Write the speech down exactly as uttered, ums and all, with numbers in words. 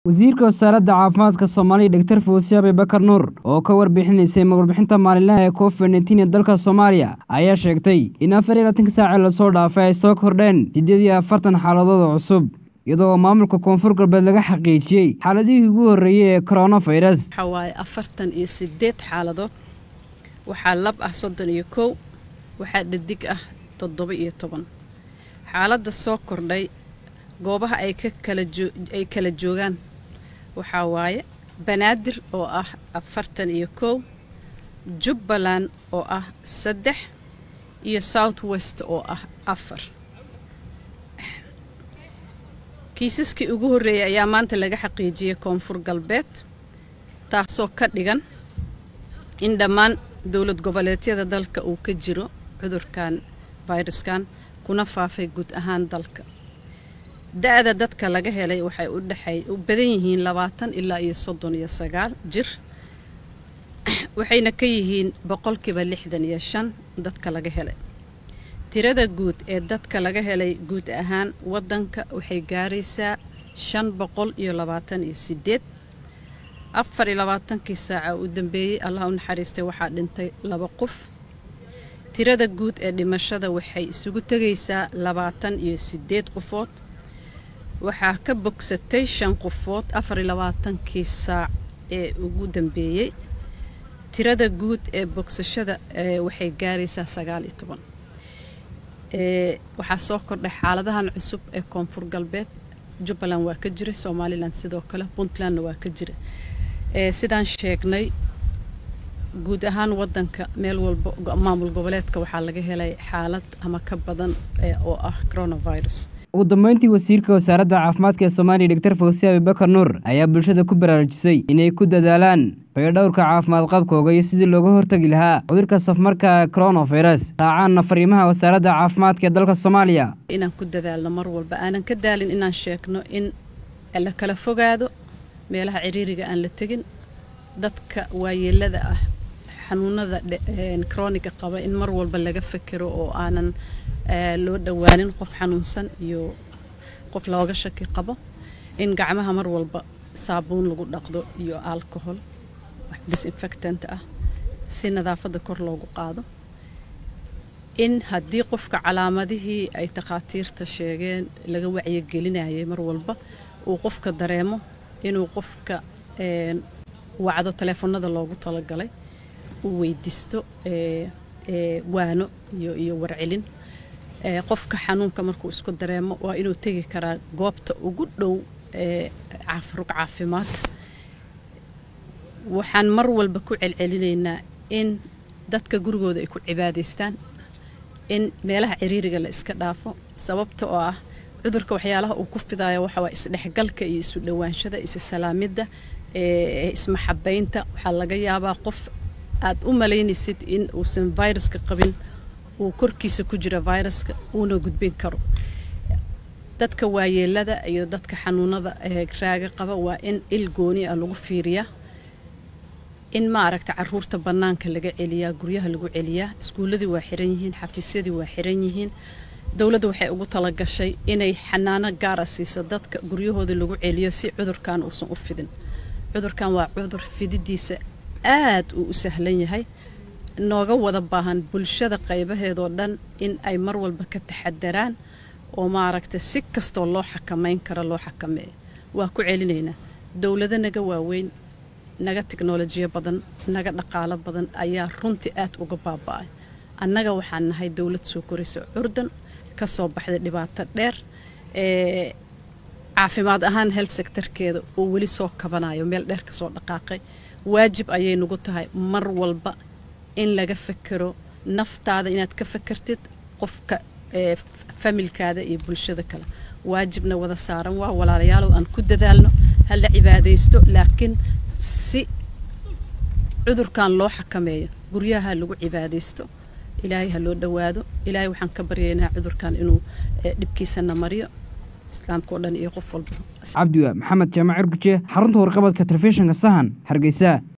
wasiirka wasaaradda caafimaadka Soomaaliya Dr. Fawziya Abuubakar Nuur oo ka warbixinaysay warbixinta maalinlaha ee COVID nineteen ee dalka Soomaaliya ayaa sheegtay in afar iyo labaatan saac la soo dhaafay ay soo kordheen siddeed iyo afartan xaaladood oo cusub iyadoo maamulka Koonfur Galbeed laga xaqiijiyay xaaladihii ugu horeeyay ee coronavirus. Waxa waaye afartan iyo siddeed xaaladood, waxaa lab ah soddon iyo kow, waxaa dhadig ah toddoba iyo toban. xaaladda soo kordhay goobaha ay ka kala ay kala joogaan waxa waaye Banaadir oo ah afartan iyo kow, Jubbaland oo ah saddex iyo South West oo ah afar. kiisaskii ugu horeeyay ayaa maanta laga xaqiijiyay Koonfur Galbeed, taasoo ka dhigan in dhammaan dawlad goboleedyada dalka uu ka jiro cudurkan viruskan kuna faafay guud ahaan dalka. da'da dadka laga helay waxay u dhaxay u badan yihiin labaatan ilaa iyo soddon iyo sagaal jir, waxayna ka yihiin boqolkiiba lixdan iyo shan dadka laga helay. tirada guud ee dadka laga helay guud ahaan wadanka waxay gaaraysaa shan boqol iyo labaatan iyo siddeed. afar iyo labaatankii saaca u dambeeyay Allah u naxariistay waxaa dhintay laba qof. tirada guud ee dhimashada waxay isugu tagaysaa labaatan iyo siddeed qofood. waxaa ka bogsatay shan qofood afar iyo labaatankii saac ee ugu dambeeyay. tirada guud ee bogsashada waxay gaaraysaa sagaal iyo toban. ee waxaa soo kordhay xaaladahan cusub ee Koonfur Galbeed. Jubbaland waa ka jiray, Somaliland sidoo kale, Puntland waa ka jiray. ee sidaan sheegnay guud ahaan wadanka meel walba maamul goboleedka waxaa laga helay xaalad ama ka badan oo ah coronavirus. ugu dambeyntii wasiirka wasaaradda caafimaadka ee Soomaaliya Dr. Fawziya Abuubakar Nuur ayaa bulshada ku baraarujisay inay ku dadaalaan fayadhowrka caafimaad qabkooda iyo sidii looga hortagi lahaa cudurka safmarka coronavirus. raacaan fariimaha wasaaradda caafimaadka ee dalka Soomaaliya inaan ku dadaalno mar walba aanan ka daalin inaan sheegno in la kala fogaado, meelaha ciriiriga aan la tagin, dadka waayeelada ah xanuunada chronic qaba in mar walba laga fakiro oo aanan loo dhawaanin qof xanuunsan iyo qof looga shaki qabo, in gacmaha mar walba saabuun lagu dhaqdo iyo alcohol wax disinfectant ah si nadaafada kor loogu qaado. in haddii qofka calaamadihii ay takhaatiirta sheegeen laga wacyi gelinayay mar walba uu qofka dareemo inuu qofka een wacdo telefoonada loogu talagalay uu weydiisto ee ee waano iyo iyo warcelin. ee qofka xanuunka markuu isku dareemo waa inuu tagi karaa goobta ugu dhow ee caafimaad caafimaad. waxaan mar walba ku celcelinaynaa in dadka gurigooda ay ku cibaadaystaan, in meelaha ciriiriga la iska dhaafo, sababtoo ah cudurka waxyaalaha uu ku fidayo waxa waa isdhexgalka iyo isu dhawaanshada, is salaamida, ee ismaxabeynta. waxaa laga yaabaa qof aad u maleynaysid in uusan viruska qabin uu korkiisa ku jira viruska uuna gudbin karo. dadka waayeelada iyo dadka xanuunada ee raaga qaba waa in il gooni ah lagu fiiriyaa, in ma aragta caruurta banaanka laga celiyaa, guryaha lagu celiyaa. iskuuladii waa xiran yihiin, xafiisyadii waa xiran yihiin. dawladdu waxay ugu tala gashay inay xanaano gaar ah siiso dadka guryahooda lagu celiyo si cudurkan uusan u fidin. cudurkan waa cudur fididiisa aad u sahlan yahay, nooga wada baahan bulshada qaybaheedoo dhan in ay mar walba ka taxadaraan oo ma aragta si kasto loo xakameyn karo loo xakameeyo. waa ku celinaynaa dawladda naga waaweyn, naga tiknoolajiyo badan, naga dhaqaale badan ayaa runtii aad uga baaba'ay. annaga waxaan nahay dawlad soo koraysa curdan ka soo baxday dhibaato dheer, ee caafimaad ahaan health sectorkeeda oo weli soo kabanayo meel dheer ka soo dhaqaaqay. waajib ayay nagu tahay mar walba in laga fakiro naftaada, inaad ka fakirtid qofka ee familkaada iyo bulshada kale. waajibna wada saaran waa walaalayaal aan ku dadaalno hal la cibaadeysto, laakiin si cudurkan loo xakameeyo guryaha lagu cibaadeysto, ilaahay ha loo dhawaado. ilaahay waxaan ka baryaynaa cudurkan inuu dhibkiisana mariyo islaamka oo dhan iyo qof walba. Cabdi Maxamed Jaamac Urguje, xarunta warqabadka telefishinka Sahan, Hargeysa.